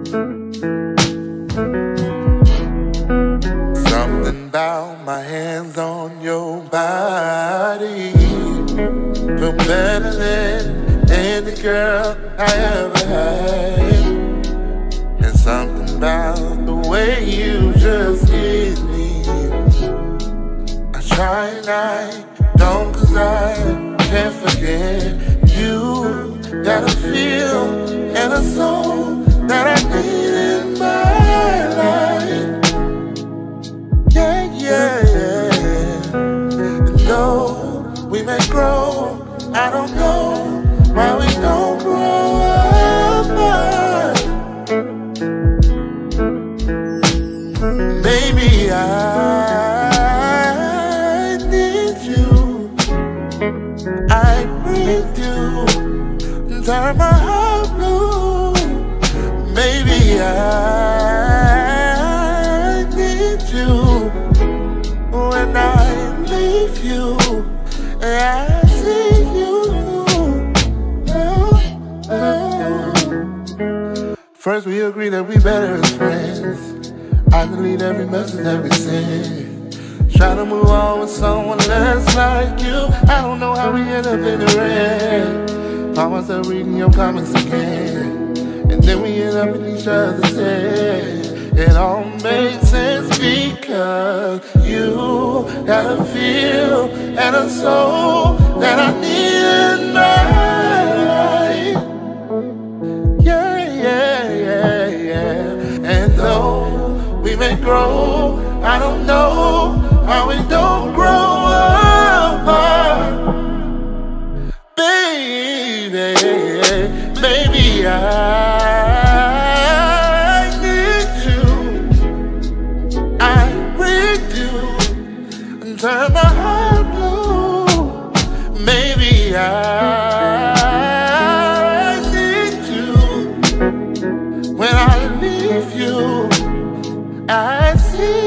Something about my hands on your body feel better than any girl I ever had. And something about the way you just hit me, I try and I don't, 'cause I can't forget. You got a feel and a soul that I need in my life. Yeah, yeah, yeah. And though we may grow, I don't know why we don't grow apart. Baby, I need you. I breathe you and turn my heart blue. Maybe I need you when I leave you. I see you. Oh, oh. First we agree that we better as friends. I delete every message that we send. Try to move on with someone less like you. I don't know how we end up in the red. Find myself reading your comments again, and then we end up in each other's head. It all makes sense because you got a feel and a soul that I need in my life. Yeah, yeah, yeah, yeah. And though we may grow, I don't know how we don't grow apart. Baby, baby, I need you. I breathe you and turn my heart blue. Maybe I need you when I leave you. I see